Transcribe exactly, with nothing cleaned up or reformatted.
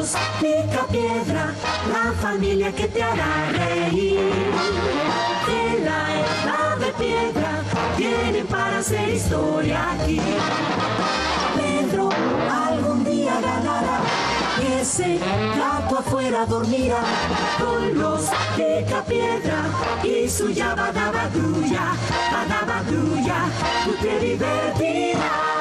los Picapiedra, la familia que te hará reír. De la edad de piedra vienen para hacer historia aquí. Pedro algún día ganará, ese gato afuera dormirá con los Picapiedra y su yabadabaduya, badabaduya, tú te divertirás.